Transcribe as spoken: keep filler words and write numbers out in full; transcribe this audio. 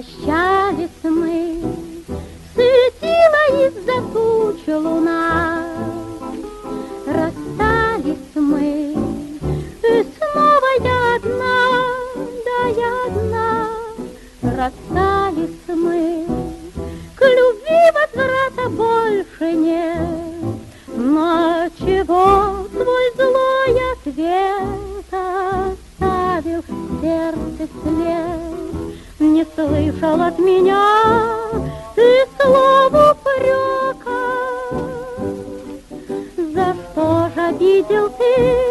Прощались мы, светила из-за тучи луна. Расстались мы, и снова я одна, да я одна. Расстались мы, к любви возврата больше нет. Но чего свой злой ответ оставил в сердце след? Не слышал от меня ты слов упрека. За что ж обидел ты